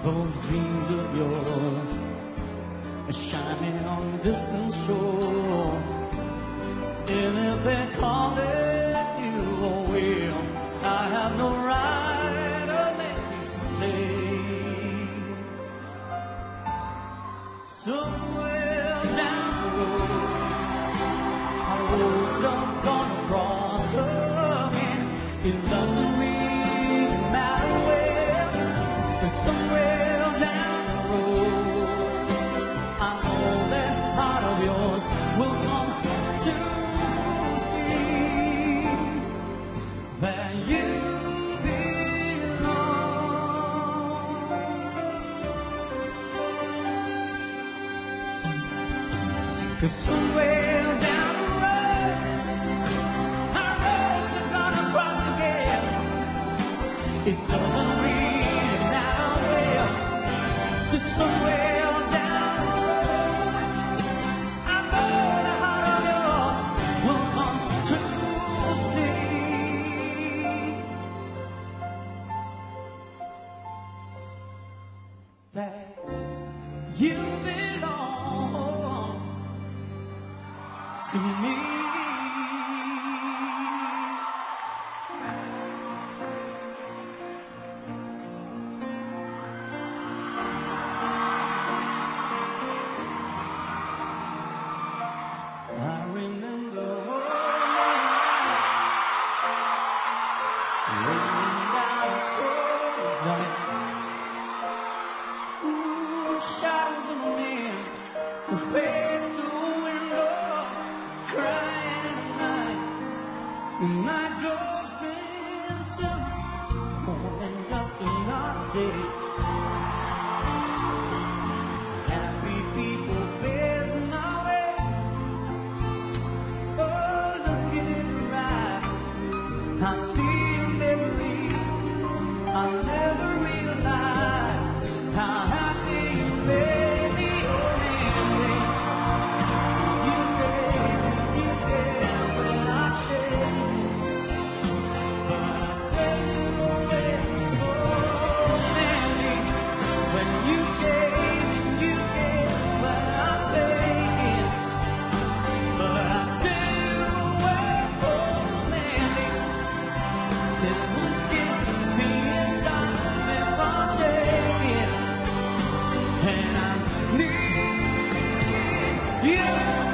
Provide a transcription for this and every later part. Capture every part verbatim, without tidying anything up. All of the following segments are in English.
those dreams of yours shining on a distant shore. And if they're calling you away, I have no right to make you stay. Somewhere down the road, our roads are gonna cross again. It doesn't really matter where, but somewhere down the road, I know that heart of yours will come to see that you belong. 'Cause somewhere down the road, our roads are gonna cross again. It doesn't really matter where, 'cause somewhere down the road, I know the heart of yours will come to see that you belong to me. I remember raining down the stars like ooh, shadows of a man who faced the window, crying in the night. My girlfriend took more than just another day. Happy people passing my way. Oh, look in her eyes, I see a memory. I never realized how happy you made me. Oh, man, you gave, you gave when I shared. But I said you away. Oh, man, when you gave, you gave when I take it. But I said you away. Oh, man, then who gives me and stop me from shaking? And I need you.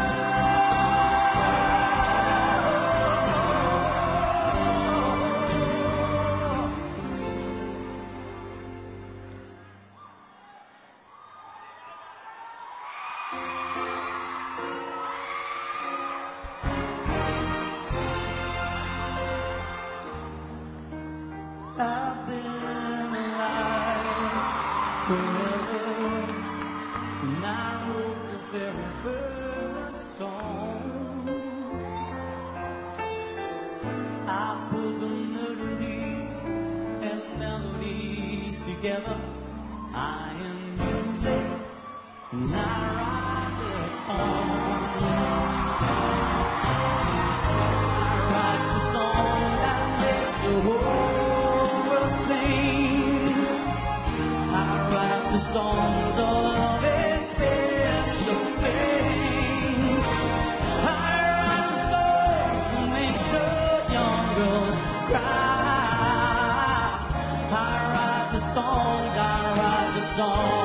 I've been alive forever, and I wrote this very first song. I put the melodies and melodies together. I am music, and I write this song. I write the song that makes the whole world sing. I write the songs of love and special things. I write the songs that makes the young girls cry. I write the songs, I write the songs.